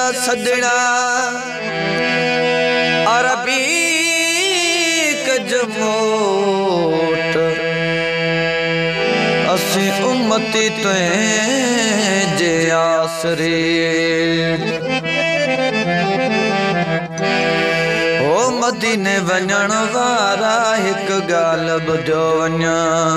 सदड़ा अरबी कजमोट असी उम्मती तुझे आसरे ओ मदीने वञण वारा एक गाल बुझो वञा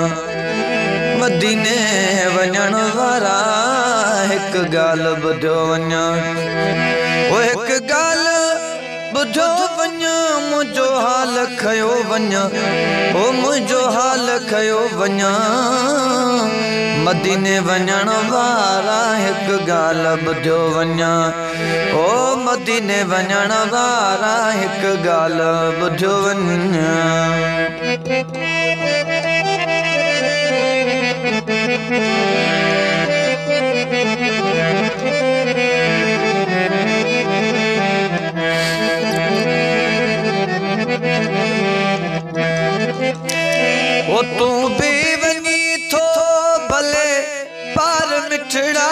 मदीने वञण वारा एक गाल बुझो वञा ओ एक गाल बुझो वञा मुझो हाल खयो वञा ओ मुझो हाल खयो वञा मदीने वञण वारा एक गाल बुझो वञा ओ मदीने वञण वारा एक गाल बुझो वञा ओ तू भी वनी थो भले पार मिठड़ा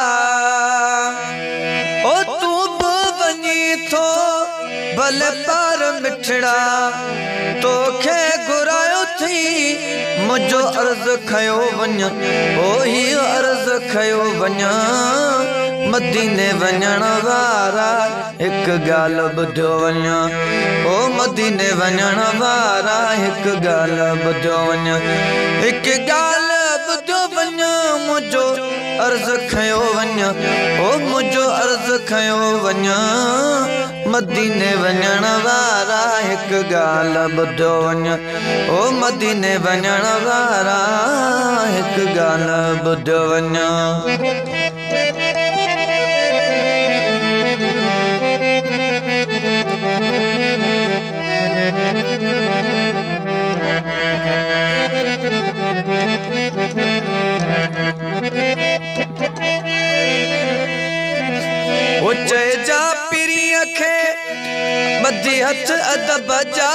ओ तू भी वनी थो भले पार मिठड़ा तोखे घुरायो थी मुझो अर्ज खयो वञा ओ ही अर्ज खयो वञा मदीने वञण वारा एक गाल बुझो वञा ओ मदीने वञण वारा एक गाल बुझो वञा एक गाल बुझो वञा मुझो अर्ज खयो वञा ओ मुझो अर्ज खयो वञा मदीने वञण वारा एक गाल बुझो वञा ओ मदीने वञण वारा एक गाल बुझो वञा उच्चे जा पिरी अखे बदी हथ अदब जा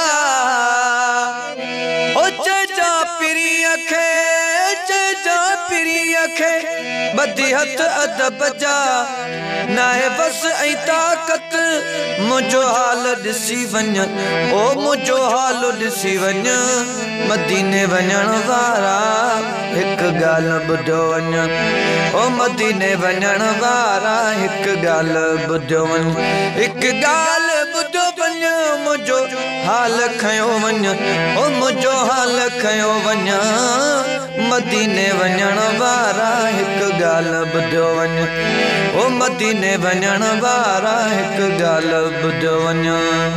उच्चे जा पिरी अखे जा पिरी अखे बदी हथ अदब जा नाहे बस ऐ ताकत मुझो हाल दिसी वञ ओ मुझो हाल दिसी वञ मदीने वञण वारा एक गाल बुझो वञ ओ मदीने वञण वारा एक गाल बुझो वञ एक गाल बुझो वञ मुझो हाल खयो वञ ओ मुझो हाल खयो वञ मदीने वञण वारा एक गाल बुझो वञ ओ मदीने वञण वारा एक गाल बुझो वञ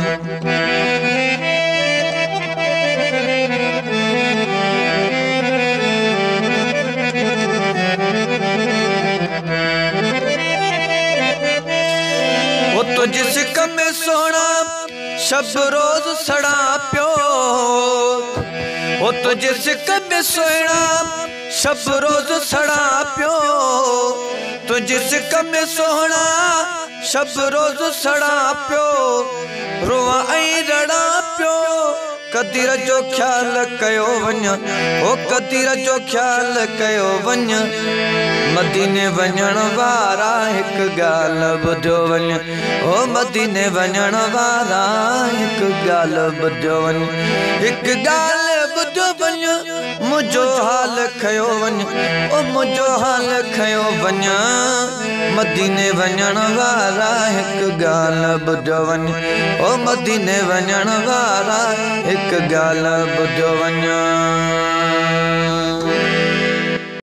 तो जिसक में सोना शब रोज सड़ा प्यो ओ तो जिसक में सोना शब रोज सड़ा प्यो तो जिसक में सोना शब रोज सड़ा प्यो रोआ ऐ रड़ा प्यो कदीर जो ख्याल कयो वञ ओ कदीर जो ख्याल कयो वञ मदीने वञण वारा एक गाल बुझो वञ ओ मदीने वञण वारा एक गाल बुझो वञ एक गाल बुझो वञ मुझो हाल खयो वञ ओ मुझो हाल खयो वञ मदीने वञण वारा एक गाल बुझो वञ ओ मदीने वञण वारा एक गाल बुझो वञ